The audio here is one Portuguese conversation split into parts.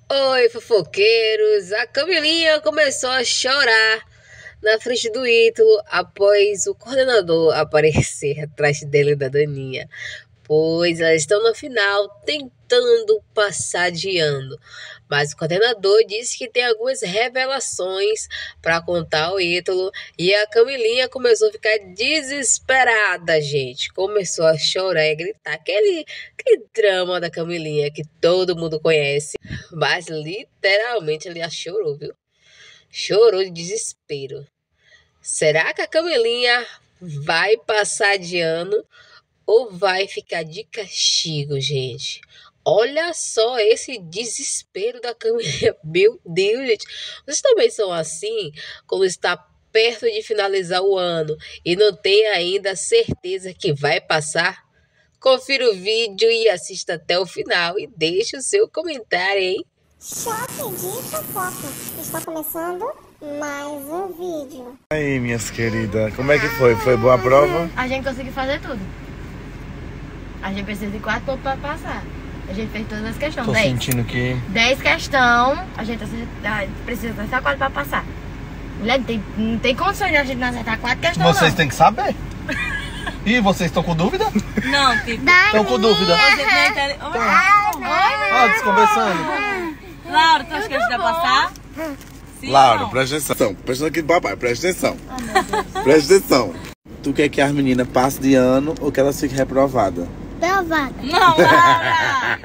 Oi, fofoqueiros! A Camilinha começou a chorar na frente do Ítalo após o coordenador aparecer atrás dele e da Daninha, pois elas estão no final tentando passar de ano. Mas o coordenador disse que tem algumas revelações para contar ao Ítalo e a Camilinha começou a ficar desesperada, gente. Começou a chorar e gritar. Aquele drama da Camilinha que todo mundo conhece. Mas literalmente ela chorou, viu? Chorou de desespero. Será que a Camilinha vai passar de ano ou vai ficar de castigo, gente? Olha só esse desespero da Camilinha. Meu Deus, gente. Vocês também são assim quando está perto de finalizar o ano e não tem ainda certeza que vai passar? Confira o vídeo e assista até o final e deixe o seu comentário, hein? Choque de fofoca. Está começando mais um vídeo. Aí, minhas queridas, como é que foi? Foi boa a prova? A gente conseguiu fazer tudo. A gente precisa de 4 pontos para passar. A gente fez todas as questões. Tô 10. sentindo que... 10 questões, a gente precisa acertar 4 para passar. Mulher, não tem condições de a gente não acertar 4 questões. Vocês têm que saber. E vocês estão com dúvida? Não, tipo... Estão com dúvida? Desconversando. Laura, tu acha que a gente vai passar? Sim, Laura, não? presta atenção. Presta aqui do papai, presta atenção. Presta atenção. Tu quer que as meninas passem de ano ou que elas fiquem reprovadas? Provada. Não, Laura!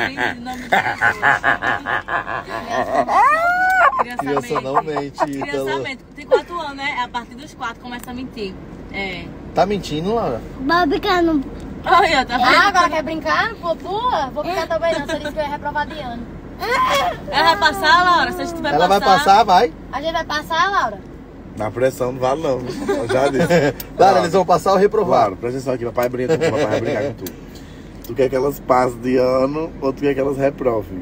Criança não mente, Ítalo. Criançamento, tem 4 anos, né? A partir dos 4 começa a mentir. É. Tá mentindo, Laura? Bora brincar no... Olha, tá vendo? Agora quer brincar? Pô, vou brincar também não. Você disse que eu ia reprovar de ano. Ela vai passar, Laura? Se a gente vai Ela vai passar, vai. A gente vai passar, Laura? Na pressão não vale não. Eu já disse. Laura, eles vão passar ou reprovar? Laura, presta atenção aqui, papai brinca com tu, papai vai brincar com tu. Tu quer que elas passem de ano ou tu quer que elas reprovem?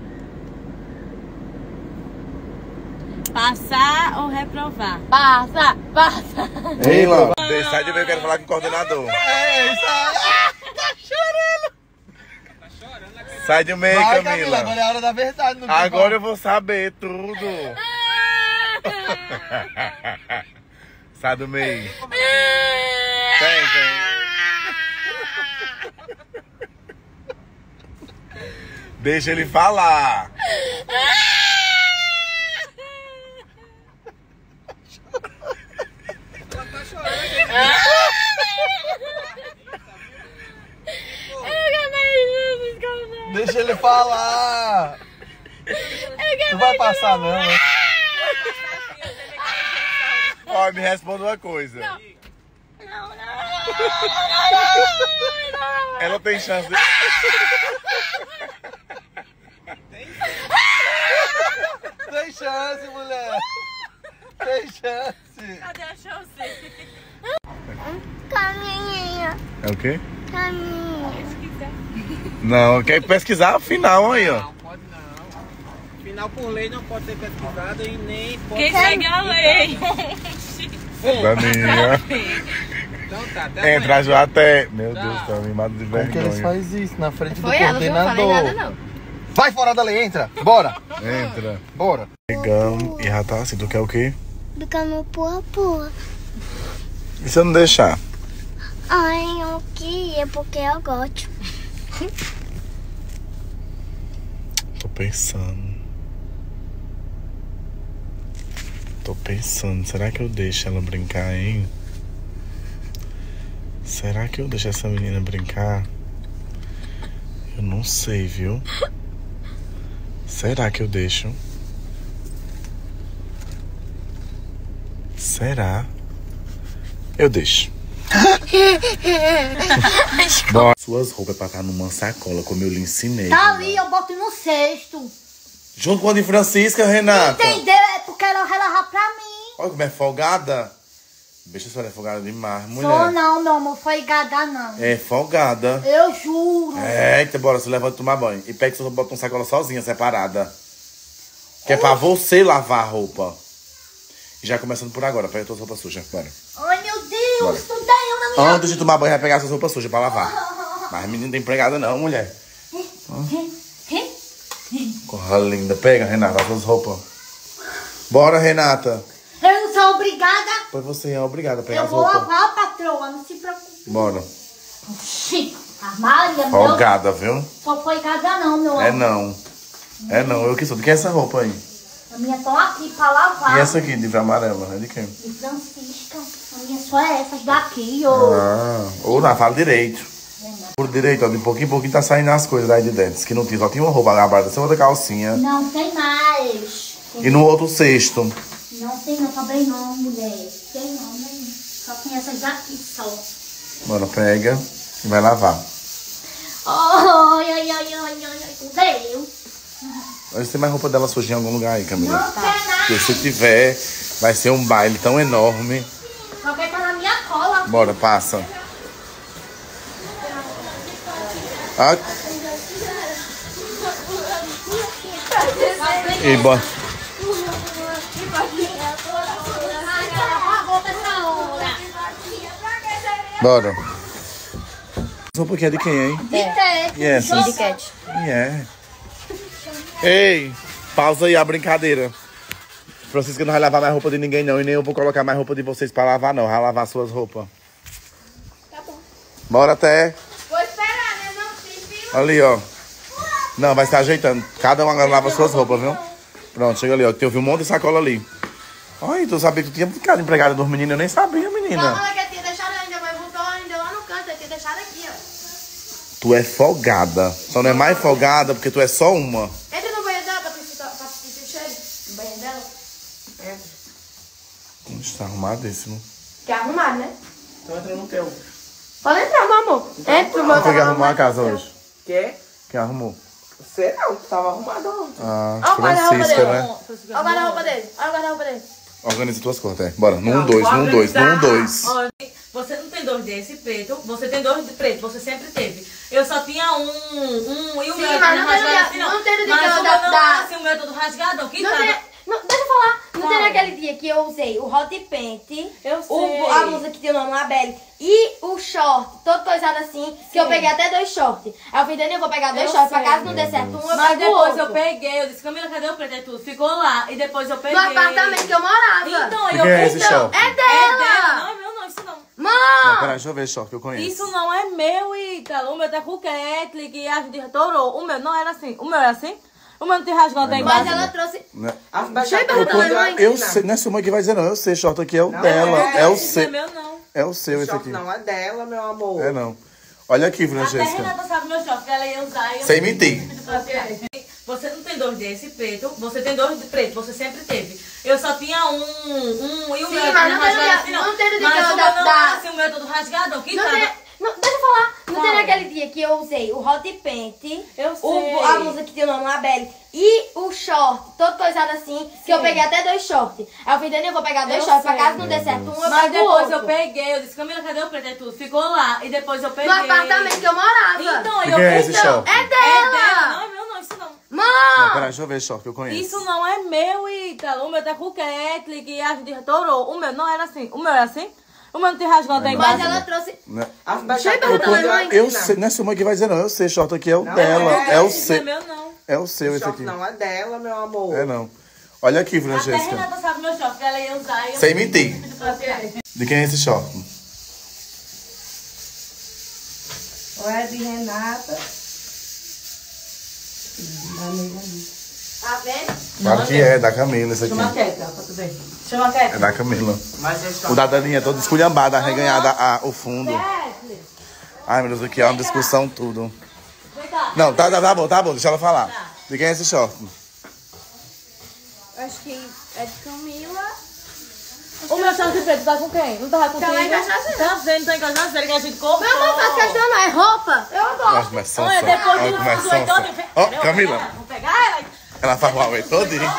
Passar ou reprovar? Passa! Ei, Laura. Sai de meio, eu quero falar com o coordenador. Sai de meio, Vai, Camila. Agora é a hora da verdade. Não Agora eu vou saber tudo. Sai do meio. Tem. Deixa ele falar. Deixa ele falar. Não vai passar não, né? Ó, me responda uma coisa. Não. Ela tem chance de... Tem chance, mulher. Tem chance. Cadê a chance? Caminha. É o quê? Caminha. Não, quer pesquisar o final aí, ó. Não, pode não. Final por lei não pode ser pesquisado e nem pode... Quem segue a lei? Daninha. Então tá, até Entra já até... Meu Deus, tá mimado de Como que eles vergonha. fazem isso na frente Foi do ela, eu não falei coordenador? nada não. Vai fora da lei, entra. Bora. Entra. Bora. Pegamos e já tá assim. Tu quer o quê? Fica no pua. E se eu não deixar? Ai, eu queria porque eu gosto. Tô pensando. Será que eu deixo ela brincar, hein? Será que eu deixo essa menina brincar? Eu não sei, viu? Será que eu deixo? Será? Eu deixo. Bora. Suas roupas pra cá numa sacola, como eu lhe ensinei. Tá ali, eu boto no cesto. Junto com a de Francisca, Renata. Entendeu? É porque ela vai levar pra mim. Olha como é folgada. Bicha, a senhora é folgada demais, mulher. Sou não, meu amor, foi gada não. É folgada. Eu juro. Eita, bora, você levanta e tomar banho. E pega sua roupa, bota uma sacola sozinha, separada. Que é pra você lavar a roupa. E já começando por agora, pega suas roupas sujas, bora. Ai, meu Deus, Bora. não tem eu na minha... Antes de tomar banho, vai pegar suas roupas sujas pra lavar. Mas menino não tem empregada não, mulher. Corra linda. Pega, Renata, as suas roupas. Bora, Renata. Eu não sou obrigada. Pois você é obrigada a pegar Eu as vou roupas. lavar, patroa, não se preocupe. Bora. Oxi, a Maria, meu... Folgada, viu? Só foi cada não, meu amor. É não. É não, eu que sou. De quem é essa roupa aí? A minha tô aqui pra lavar. E essa aqui, de amarela, é de quem? De Francisca. A minha só é essas daqui, ô. Ou não, fala direito. Por direito, ó, de pouquinho em pouquinho tá saindo as coisas aí de dentro. Que não tinha, só tinha uma roupa agarrada, só outra calcinha. Não tem mais. E no outro cesto. Não tem não, também não, mulher. Tem não, né? Só tem essas daqui só. Bora, pega e vai lavar. Ai, ai, ai, ai, ai, Deus. Hoje tem mais roupa dela suja em algum lugar aí, Camila. Não tem nada. Porque se tiver, vai ser um baile tão enorme. Só quer tá na minha cola. Bora, passa. Ah. E bora. Bora. Essa roupa aqui é de quem, hein? E essa? De Cat. Ei, pausa aí a brincadeira. Francisca não vai lavar mais roupa de ninguém não. E nem eu vou colocar mais roupa de vocês pra lavar não. Vai lavar suas roupas. Tá bom. Bora até. Vou esperar, né? Não tem fila. Ali, ó. Não, vai se ajeitando. Cada um agora lava suas roupas, viu? Pronto, chega ali, ó. Eu vi um monte de sacola ali. Ai, tu sabia que tu tinha ficado empregada dos meninos? Eu nem sabia, menina. Fala que eu tinha deixado ainda, mas voltou ainda lá no canto. Eu tinha deixado aqui, ó. Tu é folgada. Só não é mais folgada porque tu é só uma. Entra no banheiro dela pra sentir o cheiro. No banheiro dela. Está arrumadíssimo. Quer arrumar, né? Então entra no teu. Pode entrar, meu amor. Entra, meu Quem foi que arrumou a casa hoje? Quê? Quem arrumou? Você não, tava arrumado ontem. Ah, Olha o guarda-roupa Francisca, dele. né? Olha o guarda-roupa dele. Olha o guarda-roupa dele. Organiza tuas contas, é. Bora, no 1, 2, no 1, 2, no 1, 2. Olha, você não tem dois desse preto, você tem dois de preto, você sempre teve. Eu só tinha um e o Sim, meu mas não não tem rasgado assim, não tem do Mas que o eu meu não da- é assim, o meu é todo rasgadão. Que Não tá? tem... Não, deixa eu falar. Não tem Fala. naquele dia que eu usei o hot paint, Eu sei. a blusa que tinha o nome Labelle e o short, todo coisado assim, que eu peguei até 2 shorts. Aí eu falei, Dani, eu vou pegar 2 Eu shorts, pra sei. caso não dê certo um, eu Mas pego o depois outro. eu peguei, eu disse, Camila, cadê o preto? Aí tudo ficou lá. E depois eu peguei. No apartamento que eu morava. Então, De eu quem é esse então, short? É É dela. dela. Não, é meu não, isso não. Não, Mãe! peraí, deixa eu ver só que eu conheço. Isso não é meu, Ítalo. O meu tá com o Ketli, que a gente restaurou. O meu não era assim. O meu era assim? O meu não tem rasgão até Mas embaixo. ela trouxe... Né? Deixa eu perguntar, mãe. Eu sei, não é sua mãe que vai dizer não. Eu sei, short aqui é o dela. É o Isso não é seu. meu, não. É o seu esse aqui. Não é dela, meu amor. É não. Olha aqui, Até a Francesca. Renata sabe meu short, que ela ia usar. E eu... Sem mentir. Você não tem dois desse preto, você tem dois de preto, você sempre teve. Eu só tinha um e o Sim, meu é mas todo não tem rasgado do- assim, não tem do que Mas eu o da- meu não da- é assim, o meu é todo rasgadão. Que Não tá? tem... Não, deixa eu falar. Não tem Fala. naquele dia que eu usei o hot paint, Eu sei. a blusa que tinha o nome Labelle e o short, todo coisado assim, que eu peguei até 2 shorts. Aí eu falei, Dani, eu vou pegar 2 Eu shorts, pra sei. caso não dê certo um, eu Mas pego o depois outro. eu peguei, eu disse, Camila, cadê o preto? Aí tudo ficou lá. E depois eu peguei. No apartamento que eu morava. Então, De eu quem é esse então, short? É É dela. dela. Não, é meu não, isso não. Não, Mãe! peraí, deixa eu ver short que eu conheço. Isso não é meu, Ítalo. O meu tá com o Ketli, que a gente restaurou. O meu não era assim. O meu é assim? O meu não tem rasgão até Mas embaixo. ela trouxe... Né? Deixa eu perguntar, mãe. Eu sei, não é sua mãe que vai dizer não. Eu sei, short aqui é o dela. É o Isso não é seu. meu, não. É o seu esse aqui. Não é dela, meu amor. É não. Olha aqui, Até a Francesca. Renata sabe meu short, que ela ia usar. E eu... Sem mentir. De quem é esse short? Ou é de Renata. Tá vendo? Claro que é, da Camila esse aqui. Chama a Ketli, ó, pra tu ver. Chama a Ketli. É da Camila. Mas esse O da Daninha é todo esculhambado, arreganhado o fundo. Ketli. Ai, meu Deus, aqui é uma discussão tudo. Vem cá. Não, tá bom, deixa ela falar. De quem é esse short? Acho que é de Camila. O meu short de preto tá com quem? Não tava contigo? Tá lá em Cajazeiro. Tá vendo, tá em Cajazeiro, que a gente cortou. Meu amor, faz questão não, é roupa. Eu gosto. Nossa, mas sonsa. Olha, depois Olha do como é do sonsa. todo. Ó, Camila, Vou pegar ela. ela faz o Huawei todinho.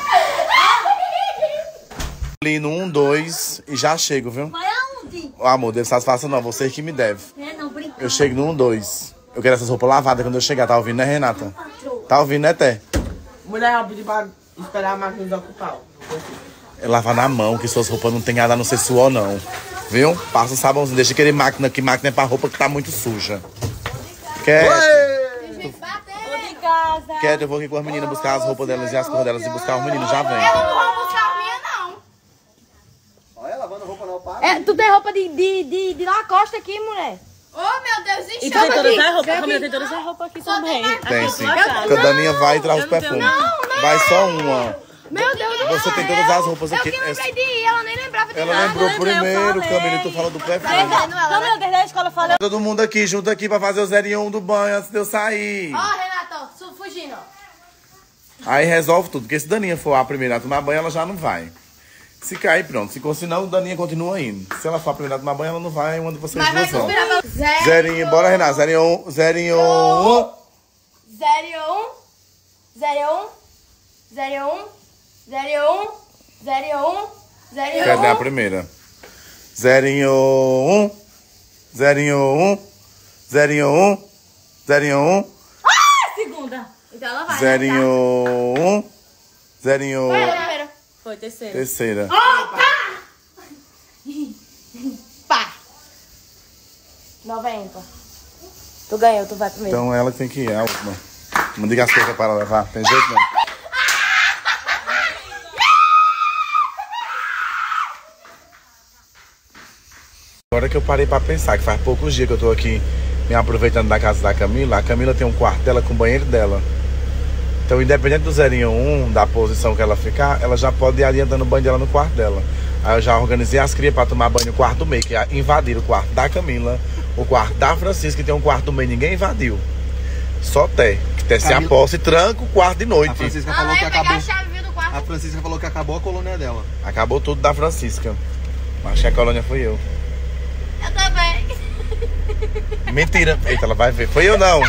Ali no 1, 2 e já chego, viu? Vai aonde? Ô, amor, Deus satisfação não, você que me deve. É, não, brinca. Eu chego no 1, 2. Eu quero essas roupas lavadas quando eu chegar, tá ouvindo, né, Renata? Tá ouvindo, né, Té? mulher eu pedi pra esperar a máquina desocupar. É lavar na mão, que suas roupas não tem nada a não ser suor, não. Viu? Passa um sabãozinho, deixa aquele máquina, que máquina é pra roupa que tá muito suja. Quer? Ô, de cá. casa. Quero, eu vou aqui com as meninas buscar as roupas delas e as cores delas e buscar os meninos, já vem. Eu não vou buscar a minha, não. Olha, lavando roupa no pai. Tu tem roupa de Lacoste aqui, mulher. Oh, meu Deus, E tu tem todas as roupas. A Camila tem todas as roupas aqui também. Tem sim. Casa. Porque a Daninha vai e traz os Eu não tenho, perfumes. Vai só uma. Meu Deus do Você tem todas as roupas Eu aqui. que lembrei de ir, ela nem lembrava de Ela nada. lembrou lembrei, eu primeiro, falei. Camila, tu falou do perfume. Camila, desde a escola eu falei. Todo mundo aqui, junto aqui pra fazer o 01 do banho antes de eu sair. Ó, Renato, fugindo. Aí resolve tudo, porque se Daninha for a primeira a tomar banho, ela já não vai. Se cair, pronto. Se não, Daninha continua indo. Se ela for a primeira a tomar banho, ela não vai, onde vocês Mas vai duas vão. conspirar pelo 0, bora, Renato. 01. 01. Quer dar a primeira. 01. 01. 01. Segunda. Então ela vai. 01. 01. Foi terceira. Terceira. Pá. 90. Tu ganhou, tu vai primeiro. Então ela tem que ir, a última. Não diga as coisas para ela levar. Tem jeito não. Agora que eu parei pra pensar, que faz poucos dias que eu tô aqui me aproveitando da casa da Camila. A Camila tem um quarto dela com o banheiro dela. Então, independente do 01, da posição que ela ficar, ela já pode ir adiantando o banho dela no quarto dela. Aí eu já organizei as crias pra tomar banho no quarto do meio, que invadiram o quarto da Camila, o quarto da Francisca, que tem um quarto do meio, ninguém invadiu. Só Té, que Té se aposta e tranca o quarto de noite. A Francisca falou que acabou. A chave do quarto. A Francisca falou que acabou a colônia dela. Acabou tudo da Francisca. Mas que a colônia fui eu. Eu também. Mentira. Eita, ela vai ver. Foi eu não.